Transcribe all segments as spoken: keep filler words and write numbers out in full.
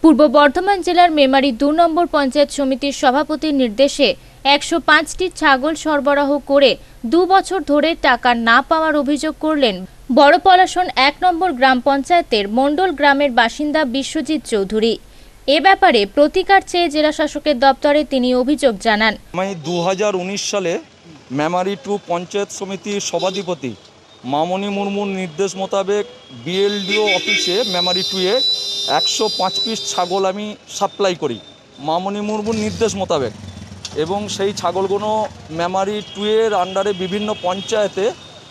পূর্ব বর্ধমান জেলার মেমারি দু নম্বর পঞ্চায়েত সমিতির সভাপতির নির্দেশে একশো পাঁচটি ছাগল সরবরাহ করে দু বছর ধরে টাকা না পাওয়ার অভিযোগ করলেন বড় পলাশন এক নম্বর গ্রাম পঞ্চায়েতের মণ্ডল গ্রামের বাসিন্দা বিশ্বজিৎ চৌধুরী। এ ব্যাপারে প্রতিকার চেয়ে জেলা শাসকের দপ্তরে তিনি অভিযোগ জানান। আমি দু হাজার উনিশ সালে মেমারি টু পঞ্চায়েত সমিতির সভাধিপতি মামনি মুর্মুর নির্দেশ মোতাবেক বিএলডিও অফিসে মেমারি টুয়ে একশো পাঁচ পিস ছাগল আমি সাপ্লাই করি মামনি মুর্মুর নির্দেশ মোতাবেক, এবং সেই ছাগলগুলো মেমারি টুয়ের আন্ডারে বিভিন্ন পঞ্চায়েতে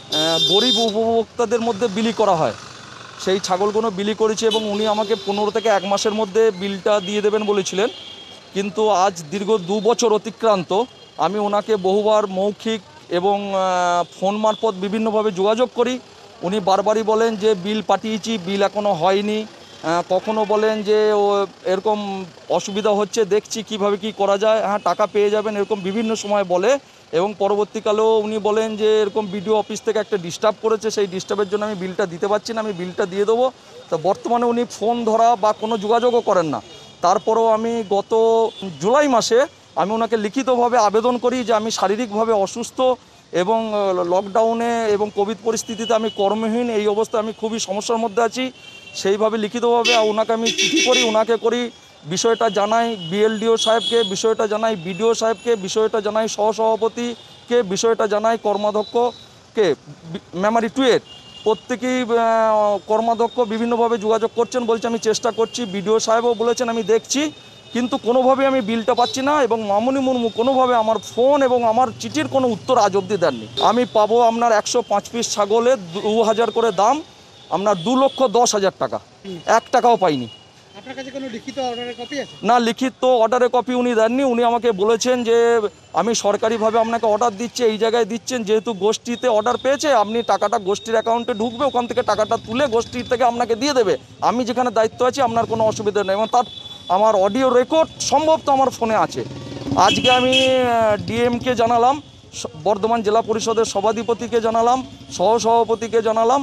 গরিব উপভোক্তাদের মধ্যে বিলি করা হয়। সেই ছাগলগুলো বিলি করেছে এবং উনি আমাকে পনেরো থেকে এক মাসের মধ্যে বিলটা দিয়ে দেবেন বলেছিলেন, কিন্তু আজ দীর্ঘ দু বছর অতিক্রান্ত। আমি ওনাকে বহুবার মৌখিক এবং ফোন মারফত বিভিন্নভাবে যোগাযোগ করি। উনি বারবারই বলেন যে বিল পাঠিয়েছি, বিল এখনও হয়নি। কখনো বলেন যে ও এরকম অসুবিধা হচ্ছে, দেখছি কিভাবে কি করা যায়, হ্যাঁ টাকা পেয়ে যাবেন, এরকম বিভিন্ন সময় বলে। এবং পরবর্তীকালেও উনি বলেন যে এরকম বিডিও অফিস থেকে একটা ডিস্টার্ব করেছে, সেই ডিস্টার্বের জন্য আমি বিলটা দিতে পারছি না, আমি বিলটা দিয়ে দেবো। তো বর্তমানে উনি ফোন ধরা বা কোনো যোগাযোগও করেন না। তারপরেও আমি গত জুলাই মাসে আমি ওনাকে লিখিতভাবে আবেদন করি যে আমি শারীরিকভাবে অসুস্থ এবং লকডাউনে এবং কোভিড পরিস্থিতিতে আমি কর্মহীন, এই অবস্থায় আমি খুবই সমস্যার মধ্যে আছি। সেইভাবে লিখিতভাবে ওনাকে আমি চিঠি করি, ওনাকে করি, বিষয়টা জানাই বিএলডিও সাহেবকে, বিষয়টা জানাই বিডিও সাহেবকে, বিষয়টা জানাই সহসভাপতিকে, বিষয়টা জানাই কর্মাধ্যক্ষকে। মেমারি টুয়ের প্রত্যেকেই কর্মাধ্যক্ষ বিভিন্নভাবে যোগাযোগ করছেন, বলছে আমি চেষ্টা করছি। বিডিও সাহেবও বলেছেন আমি দেখছি, কিন্তু কোনোভাবে আমি বিলটা পাচ্ছি না। এবং মামনি মুর্মু কোনোভাবে আমার ফোন এবং আমার চিঠির কোনো উত্তর আজ অবধি দেননি। আমি পাবো আপনার একশো পাঁচ পিস ছাগলের দু হাজার করে দাম, আপনার দু লক্ষ দশ হাজার টাকা, এক টাকাও পাইনি। আপনার কাছে কোনো লিখিত অর্ডারের কপি আছে? না, লিখিত অর্ডারের কপি উনি দেননি। উনি আমাকে বলেছেন যে আমি সরকারিভাবে আপনাকে অর্ডার দিচ্ছি, এই জায়গায় দিচ্ছেন, যেহেতু গোষ্ঠীতে অর্ডার পেয়েছে আপনি টাকাটা গোষ্ঠীর অ্যাকাউন্টে ঢুকবে, ওখান থেকে টাকাটা তুলে গোষ্ঠীর থেকে আপনাকে দিয়ে দেবে। আমি যেখানে দায়িত্ব আছি আপনার কোনো অসুবিধা নেই, এবং তার আমার অডিও রেকর্ড সম্ভব তো আমার ফোনে আছে। আজকে আমি ডিএমকে জানালাম, বর্ধমান জেলা পরিষদের সভাধিপতিকে জানালাম, সহসভাপতিকে জানালাম,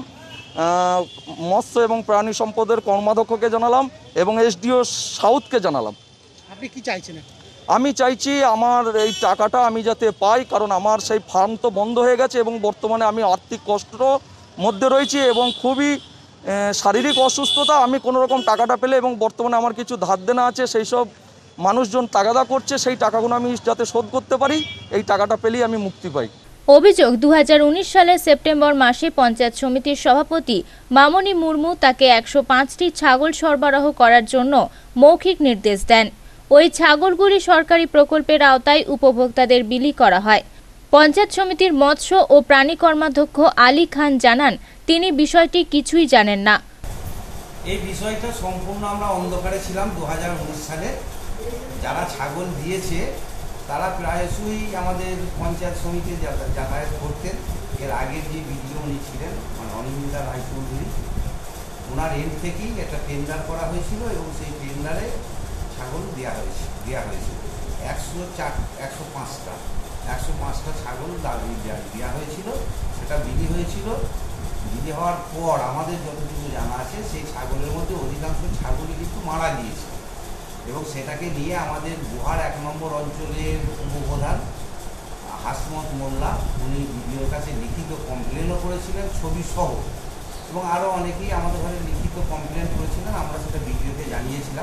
মৎস্য এবং প্রাণী সম্পদের কর্মাধ্যক্ষকে জানালাম এবং এসডিও সাউথকে জানালাম। আপনি কি চাইছেন? আমি চাইছি আমার এই টাকাটা আমি যাতে পাই, কারণ আমার সেই ফার্ম তো বন্ধ হয়ে গেছে এবং বর্তমানে আমি আর্থিক কষ্টর মধ্যে রয়েছি এবং খুবই শারীরিক অসুস্থতা। আমি কোনো রকম টাকাটা পেলে, এবং বর্তমানে আমার কিছু ধার দেনা আছে, সেই সব মানুষজন তাগাদা করছে, সেই টাকাগুলো আমি যাতে শোধ করতে পারি, এই টাকাটা পেলেই আমি মুক্তি পাই। অভিযোগ, দু হাজার উনিশ সালের সেপ্টেম্বর মাসে পঞ্চায়েত সমিতির সভাপতি মামনি মুর্মু তাকে একশো পাঁচটি ছাগল সরবরাহ করার জন্য মৌখিক নির্দেশ দেন। ওই ছাগলগুলি সরকারি প্রকল্পের আওতায় উপভোক্তাদের বিলি করা হয়। পঞ্চায়েত সমিতির মৎস্য ও প্রাণী কর্মাধ্যক্ষ আলী খান জানান তিনি বিষয়টি কিছুই জানেন না। এই বিষয়টা সম্পূর্ণ আমরা অন্ধকারে ছিলাম। দু হাজার উনিশ সালে যারা ছাগল দিয়েছে তারা প্রায়শই আমাদের পঞ্চায়েত সমিতি যাতায়াত করতেন। এর আগের যে বিডিও উনি ছিলেন, মানে অনিন্দিতা রায়চৌধুরী, ওনার এন্ড থেকেই একটা টেন্ডার করা হয়েছিল এবং সেই টেন্ডারে ছাগল দেওয়া হয়েছে দেওয়া হয়েছিল একশো চার একশো পাঁচটা একশো পাঁচটা ছাগল দেওয়া হয়েছিল। সেটা বিলি হয়েছিল। বিলি হওয়ার পর আমাদের যতটুকু জানা আছে সেই ছাগলের মধ্যে অধিকাংশ ছাগলই কিন্তু মারা গিয়েছে, এবং সেটাকে নিয়ে আমাদের গুহার এক নম্বর অঞ্চলের উপপ্রধান হাসমত মোল্লা উনি ভিডিওর কাছে লিখিত কমপ্লেনও করেছিলেন ছবি সহ, এবং আরও অনেকেই আমাদের ঘরে লিখিত কমপ্লেন করেছিলেন। আমরা সেটা ভিডিওতে জানিয়েছিলাম।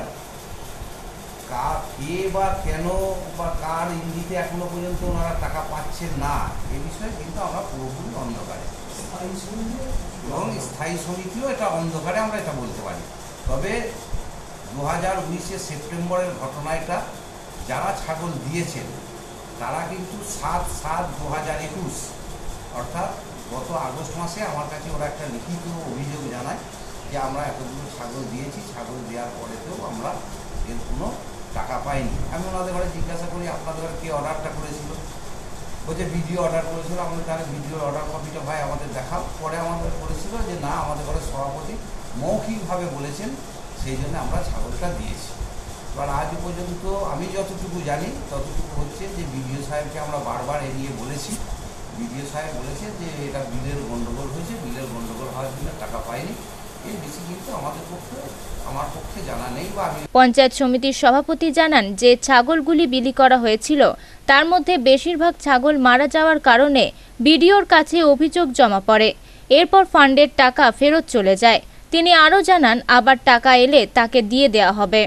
কা কে বা কেন বা কার ইঙ্গিতে এখনো পর্যন্ত ওনারা টাকা পাচ্ছেন না, এ বিষয়ে কিন্তু আমরা পুরোপুরি অন্ধকারে, এবং স্থায়ী সমিতিও এটা অন্ধকারে, আমরা এটা বলতে পারি। তবে দু হাজার উনিশের সেপ্টেম্বরের ঘটনা এটা। যারা ছাগল দিয়েছেন তারা কিন্তু সাত সাত দু হাজার একুশ অর্থাৎ গত আগস্ট মাসে আমার কাছে ওরা একটা লিখিত অভিযোগ জানায় যে আমরা এতগুলো ছাগল দিয়েছি, ছাগল দেওয়ার পরেতেও আমরা এর কোনো টাকা পাইনি। আমি ওনাদের ঘরে জিজ্ঞাসা করি আপনাদের ঘরে কে অর্ডারটা করেছিল, বলছে ভিডিও অর্ডার করেছিল। আমাদের তাহলে ভিডিওর অর্ডার কপিটা ভাই আমাদের দেখাও। পরে আমাদের বলেছিল যে না, আমাদের ঘরে সভাপতি মৌখিকভাবে বলেছেন, সেই জন্য আমরা ছাগলটা দিয়েছি। এবার আজ পর্যন্ত আমি যতটুকু জানি ততটুকু হচ্ছে যে বিডিও সাহেবকে আমরা বারবার এ নিয়ে বলেছি। বিডিও সাহেব বলেছে যে এটা বিলের গণ্ডগোল হয়েছে, বিলের গণ্ডগোল হওয়ার জন্য টাকা পাইনি। এর বেশি কিন্তু আমাদের পক্ষে আমার পক্ষে জানা নেই বা আমি পঞ্চায়েত সমিতির সভাপতি জানান যে ছাগলগুলি বিলি করা হয়েছিল তার মধ্যে বেশিরভাগ ছাগল মারা যাওয়ার কারণে বিডিওর কাছে অভিযোগ জমা পড়ে। এরপর ফান্ডের টাকা ফেরত চলে যায়। তিনি আরও জানান আবার টাকা এলে তাকে দিয়ে দেওয়া হবে।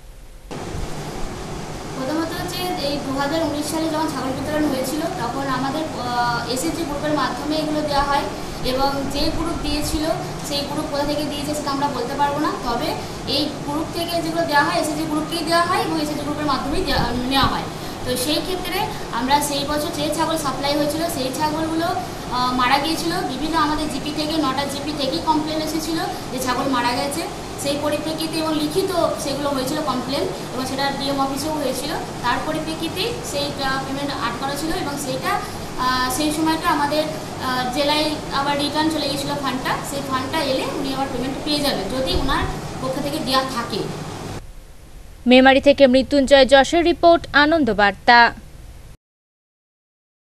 প্রথমত হচ্ছে এই দু হাজার উনিশ সালে যখন ছাগল বিতরণ হয়েছিল তখন আমাদের এসএসজি গ্রুপের মাধ্যমে এগুলো দেওয়া হয় এবং যে গ্রুপ দিয়েছিল সেই গ্রুপ কোথা থেকে দিয়েছে সেটা আমরা বলতে পারবো না, তবে এই গ্রুপ থেকে যেগুলো দেওয়া হয় এসএসজি গ্রুপকেই দেওয়া হয় এবং এসএসজি গ্রুপের মাধ্যমেই নেওয়া হয়। তো সেই ক্ষেত্রে আমরা সেই বছর যে ছাগল সাপ্লাই হয়েছিল সেই ছাগলগুলো মারা গিয়েছিল। বিভিন্ন আমাদের জিপি থেকে নটা জিপি থেকেই কমপ্লেন এসেছিল যে ছাগল মারা গেছে। সেই পরিপ্রেক্ষিতে এবং লিখিত সেগুলো হয়েছিল কমপ্লেন এবং সেটা ডিএম অফিসেও হয়েছিল। তার পরিপ্রেক্ষিতে সেই পেমেন্ট আটকানো ছিল এবং সেইটা সেই সময়টা আমাদের জেলায় আবার রিটার্ন চলে গিয়েছিলো ফান্ডটা। সেই ফান্ডটা এলে উনি আবার পেমেন্ট পেয়ে যাবেন যদি ওনার পক্ষ থেকে দেওয়া থাকে। মেমারি থেকে মৃত্যুঞ্জয় যশের রিপোর্ট, আনন্দ বার্তা।